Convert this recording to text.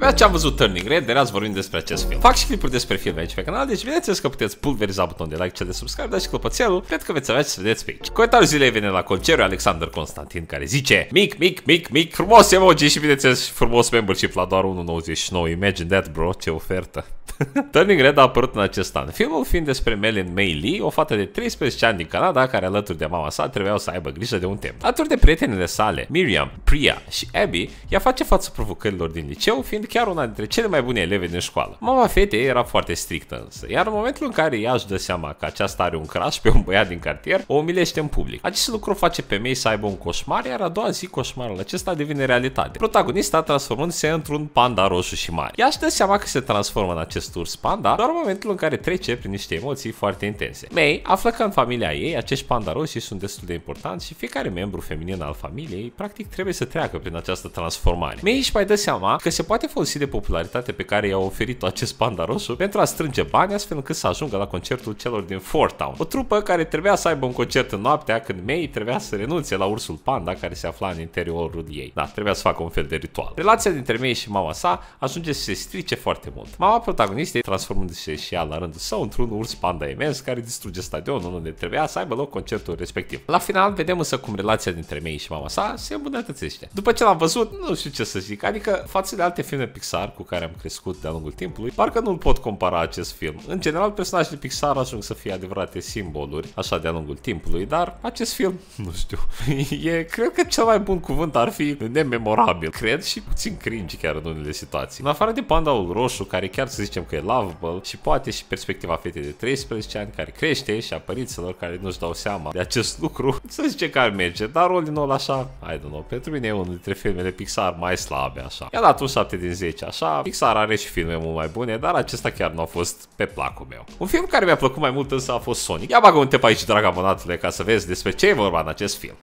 Abia ce am văzut Turning Red, de azi vorbim despre acest film. Fac și clipuri despre filme aici pe canal, deci bineînțeles că puteți pulveriza butonul de like, cel de subscribe, dați și clopoțelul, cred că veți avea ce să vedeți pe aici. Comentariul zilei vine la Concerul Alexander Constantin, care zice: mic, frumos emoji și bineînțeles frumos membership la doar 1,99. Imagine that, bro, ce ofertă. Turning Red a apărut în acest an, filmul fiind despre Melin Mei Lee, o fată de 13 ani din Canada care alături de mama sa trebuiau să aibă grijă de un tem. Alături de prietenele sale, Miriam, Priya și Abby, ea face față provocărilor din liceu, fiind chiar una dintre cele mai bune eleve din școală. Mama fetei era foarte strictă însă, iar în momentul în care ea își dă seama că aceasta are un crush pe un băiat din cartier, o umilește în public. Acest lucru face pe Mei să aibă un coșmar, iar a doua zi coșmarul acesta devine realitate, protagonista transformându-se într-un panda roșu și mare. Ea își dă seama că se transformă în acest urs panda doar în momentul în care trece prin niște emoții foarte intense. Mei află că în familia ei acești panda roșii sunt destul de importanți și fiecare membru feminin al familiei practic trebuie să treacă prin această transformare. Mei își mai dă seama că se poate folosi de popularitatea pe care i-a oferit-o acest panda roșu pentru a strânge bani astfel încât să ajungă la concertul celor din Four Town, o trupă care trebuia să aibă un concert în noaptea când Mei trebuia să renunțe la ursul panda care se afla în interiorul ei. Da, trebuia să facă un fel de ritual. Relația dintre Mei și mama sa ajunge să se strice foarte mult. Mama protagonistei transformându-se și ea la rândul său într-un urs panda imens care distruge stadionul unde trebuia să aibă loc concertul respectiv. La final vedem însă cum relația dintre Mei și mama sa se îmbunătățește. După ce l-am văzut, nu știu ce să zic, adică față de alte filme Pixar cu care am crescut de-a lungul timpului, parcă nu-l pot compara acest film. În general, personajele Pixar ajung să fie adevărate simboluri, așa de-a lungul timpului, dar acest film, nu știu, cred că cel mai bun cuvânt ar fi nememorabil, cred, și puțin cringe chiar în unele situații. În afară de pandaul roșu, care chiar să zicem că e lovable, și poate și perspectiva fetei de 13 ani care crește și a părinților care nu-și dau seama de acest lucru, să zice că ar merge, dar all din all așa, I don't know, pentru mine e unul dintre filmele Pixar mai slabe, așa. I-a dat un 7 din 10, așa. Pixar are și filme mult mai bune, dar acesta chiar nu a fost pe placul meu. Un film care mi-a plăcut mai mult însă a fost Sonic. Ia bagă un tep aici, drag abonatule, ca să vezi despre ce e vorba în acest film.